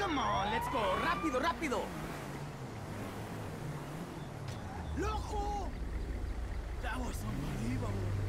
Come on, let's go. Rápido, rápido. ¡Loco! That was unbelievable.